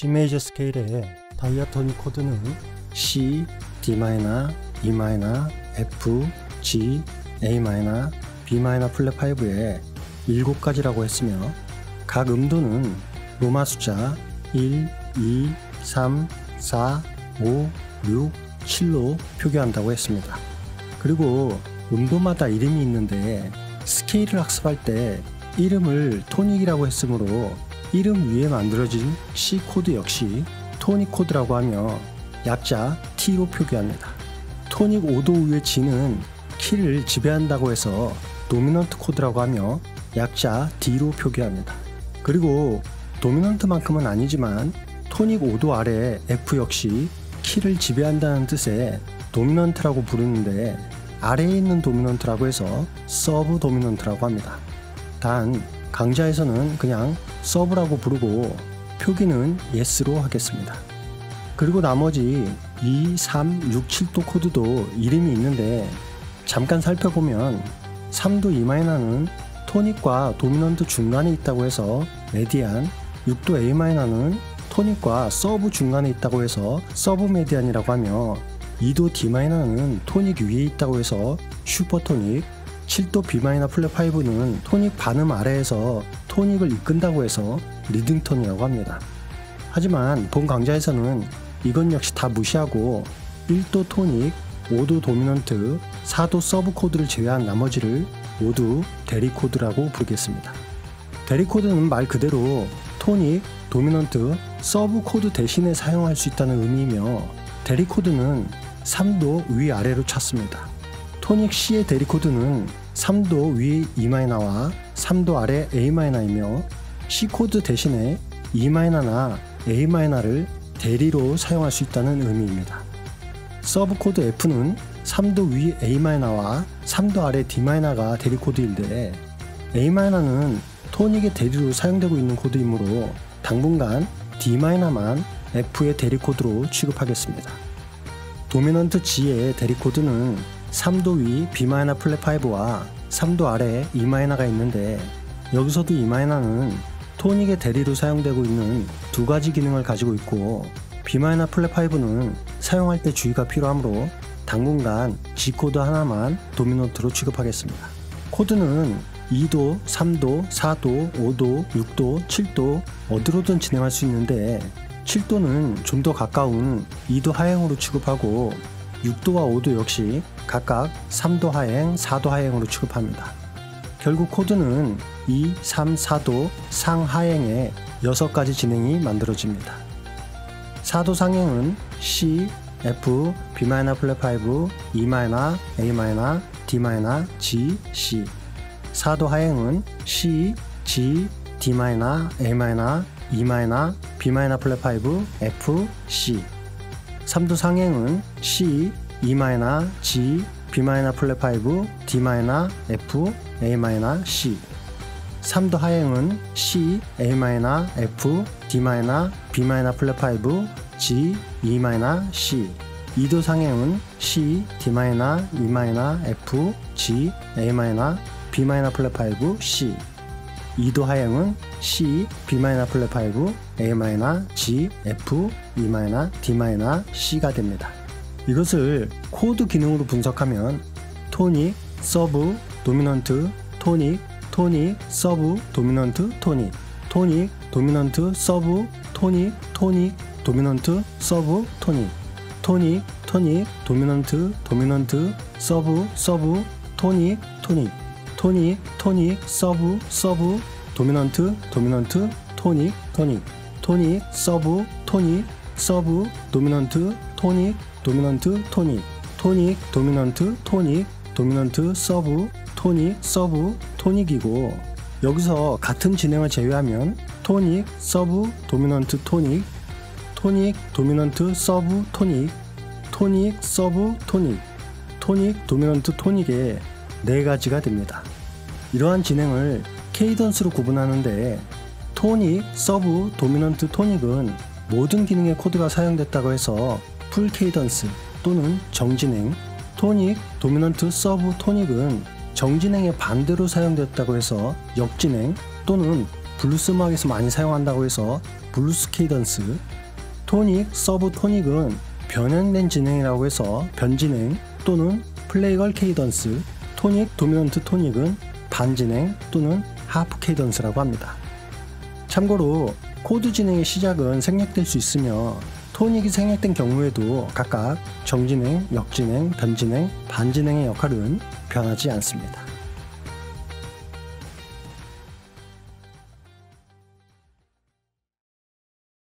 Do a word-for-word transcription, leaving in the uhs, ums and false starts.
C 메이저 스케일의 다이아토닉 코드는 C, D 마이너, E 마이너, F, G, A 마이너, B 마이너 플랫 파이브의 일곱 가지라고 했으며 각 음도는 로마 숫자 일, 이, 삼, 사, 오, 육, 칠로 표기한다고 했습니다. 그리고 음도마다 이름이 있는데 스케일을 학습할 때 이름을 토닉이라고 했으므로 이름 위에 만들어진 C 코드 역시 토닉 코드라고 하며 약자 T로 표기합니다. 토닉 오 도 위의 G는 키를 지배한다고 해서 도미넌트 코드라고 하며 약자 D로 표기합니다. 그리고 도미넌트만큼은 아니지만 토닉 오 도 아래 F 역시 키를 지배한다는 뜻의 도미넌트라고 부르는데 아래에 있는 도미넌트라고 해서 서브 도미넌트라고 합니다. 단 강좌에서는 그냥 서브라고 부르고 표기는 yes로 하겠습니다. 그리고 나머지 이, 삼, 육, 칠 도 코드도 이름이 있는데 잠깐 살펴보면 삼 도 E 마이너는 토닉과 도미넌트 중간에 있다고 해서 메디안, 육 도 A 마이너는 토닉과 서브 중간에 있다고 해서 서브 메디안이라고 하며 이 도 D 마이너는 토닉 위에 있다고 해서 슈퍼토닉, 칠 도 B 마이너 플랫 파이브는 토닉 반음 아래에서 토닉을 이끈다고 해서 리딩톤이라고 합니다. 하지만 본 강좌에서는 이건 역시 다 무시하고 일 도 토닉, 오 도 도미넌트, 사 도 서브 코드를 제외한 나머지를 모두 대리 코드라고 부르겠습니다. 대리 코드는 말 그대로 토닉, 도미넌트, 서브 코드 대신에 사용할 수 있다는 의미이며 대리 코드는 삼 도 위아래로 찾습니다. 토닉 C의 대리 코드는 삼 도 위 E 마이너와 삼 도 아래 A 마이너이며 C 코드 대신에 E 마이너나 A 마이너를 대리로 사용할 수 있다는 의미입니다. 서브 코드 F는 삼 도 위 A 마이너와 삼 도 아래 D 마이너가 대리 코드인데 A 마이너는 토닉의 대리로 사용되고 있는 코드이므로 당분간 D 마이너만 F의 대리 코드로 취급하겠습니다. 도미넌트 G의 대리 코드는 삼 도 위 B 마이너 플랫 파이브와 삼 도 아래 E 마이너가 있는데 여기서도 E 마이너는 토닉의 대리로 사용되고 있는 두 가지 기능을 가지고 있고 B 마이너 플랫 파이브는 사용할 때 주의가 필요하므로 당분간 G 코드 하나만 도미넌트로 취급하겠습니다. 코드는 이 도, 삼 도, 사 도, 오 도, 육 도, 칠 도 어디로든 진행할 수 있는데 칠 도는 좀 더 가까운 이 도 하행으로 취급하고 육 도와 오 도 역시 각각 삼 도 하행, 사 도 하행으로 취급합니다. 결국 코드는 이, 삼, 사 도 상하행의 여섯 가지 진행이 만들어집니다. 사 도 상행은 C, F, B 마이너 플랫 파이브, E 마이너, A 마이너, D 마이너, G, C. 사 도 하행은 C, G, D 마이너, A 마이너, E 마이너, B 마이너 플랫 파이브, F, C. 삼 도 상행은 C, E 마이너, G, B 마이너 플랫 파이브, D 마이너, F, A 마이너, C. 삼 도 하행은 C, A 마이너, F, D 마이너, B 마이너 플랫 파이브, G, E 마이너, C. 이 도 상행은 C, D 마이너, E 마이너, F, G, A 마이너, B 마이너 플랫 파이브, C. 이 도 하행은 C, B 마이너 플랫 파이브, A 마이너, G, F, E 마이너, D 마이너, C가 됩니다. 이것을 코드 기능으로 분석하면 토닉, 서브, 도미넌트, 토닉, 토닉, 서브, 도미넌트, 토닉, 토닉, 도미넌트, 서브, 토닉, 토닉, 도미넌트, 서브, 토닉, 토닉, 토닉, 도미넌트, 도미넌트, 서브, 서브, 토닉, 토닉, 토닉, 토닉, 서브, 서브, 도미넌트, 도미넌트, 토닉, 토닉, 토닉, 서브, 토닉, 서브, 도미넌트, 토닉, 도미넌트, 토닉, 토닉, 도미넌트, 토닉, 도미넌트, 서브, 토닉, 서브, 토닉이고 여기서 같은 진행을 제외하면 토닉, 서브, 도미넌트, 토닉, 토닉, 도미넌트, 서브, 토닉, 토닉, 서브, 토닉, 토닉, 도미넌트, 토닉의 네 가지가 됩니다. 이러한 진행을 케이던스로 구분하는데 토닉, 서브, 도미넌트, 토닉은 모든 기능의 코드가 사용됐다고 해서 풀 케이던스 또는 정진행, 토닉, 도미넌트, 서브, 토닉은 정진행의 반대로 사용됐다고 해서 역진행 또는 블루스 음악에서 많이 사용한다고 해서 블루스 케이던스, 토닉, 서브 토닉은 변형된 진행이라고 해서 변진행 또는 플레이걸 케이던스, 토닉, 도미넌트 토닉은 반진행 또는 하프 케이던스라고 합니다. 참고로 코드 진행의 시작은 생략될 수 있으며 토닉이 생략된 경우에도 각각 정진행, 역진행, 변진행, 반진행의 역할은 변하지 않습니다.